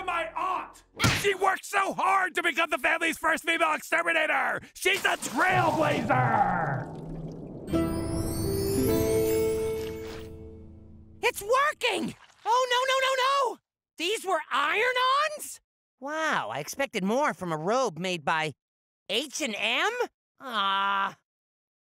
to my aunt! She worked so hard to become the family's first female exterminator! She's a trailblazer! It's working! Oh, no! These were iron-ons? Wow, I expected more from a robe made by H&M? Ah.